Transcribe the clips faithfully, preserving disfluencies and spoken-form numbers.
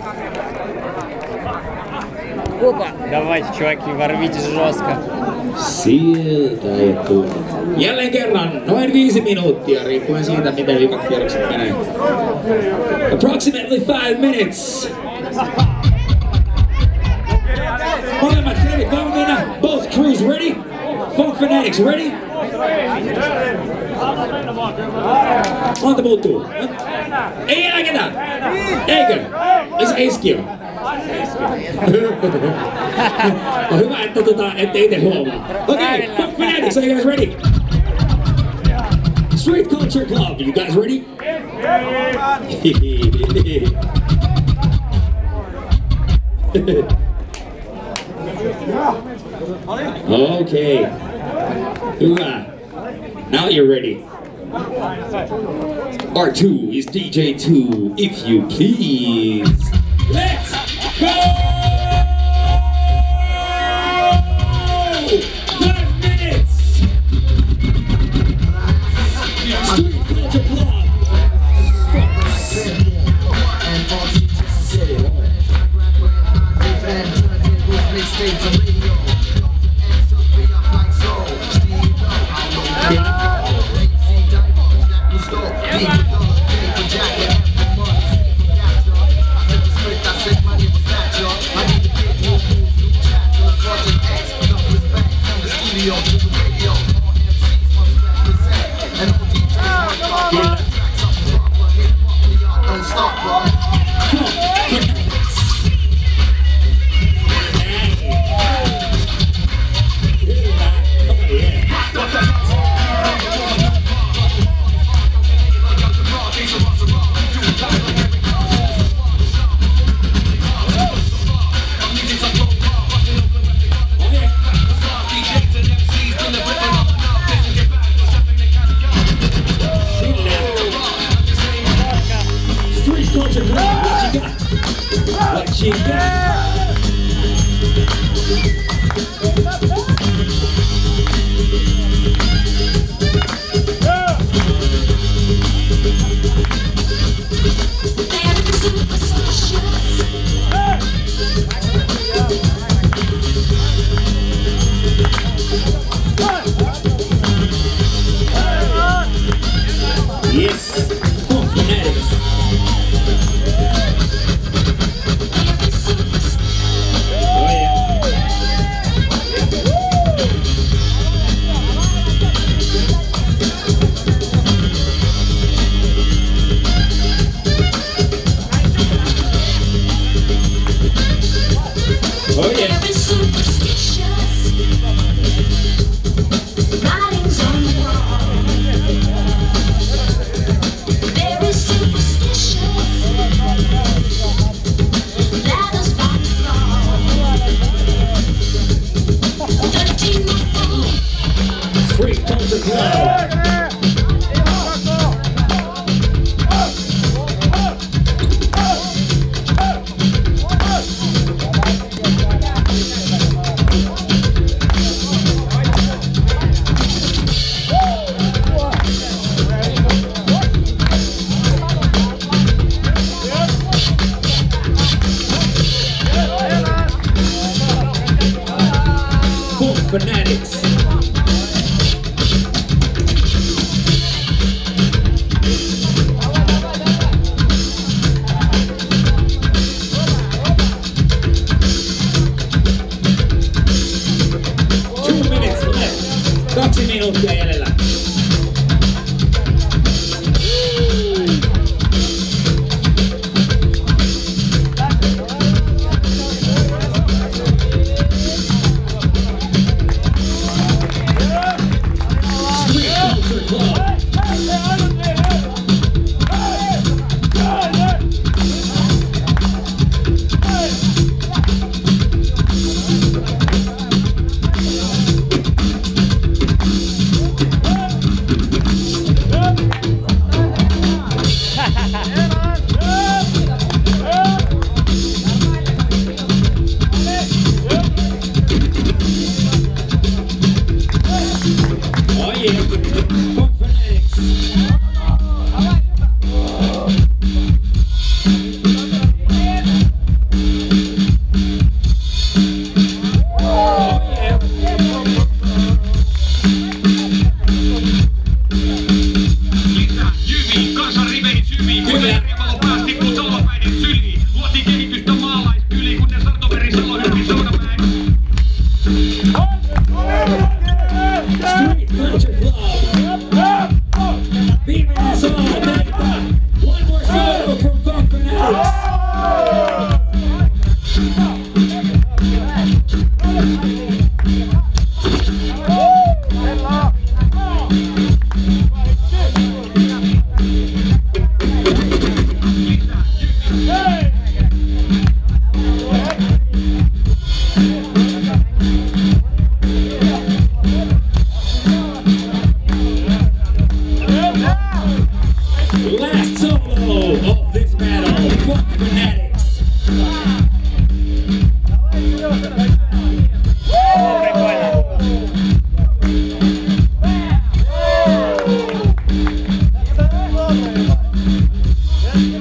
Опа! Давайте, чуваки, ворвите жестко. Sieltä etu. Jälleen kerran noin viisi minuuttia, riippuen siitä miten vikat kierrokset menee. Approximately five minutes. Molemmat krevit valmiina. Both crews ready. Funk Fanatics ready. Monta muuttuu. Ei enää ketään. Eikö? Missä Eski on? On hyvä, että tota, ette ite huomaa. Okay, Funk Fanatics, are you guys ready? Street Culture Club, you guys ready? Okay. Hyvä. Now you're ready. R two is D J two, if you please. Let's go! Five minutes! Street Culture Club! What you got? Yes, Funk Fanatics. Oh yeah. Street Culture Club. Funk Fanatics. Two minutes left. Kaksi minuuttia jäljellä.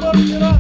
Sorry,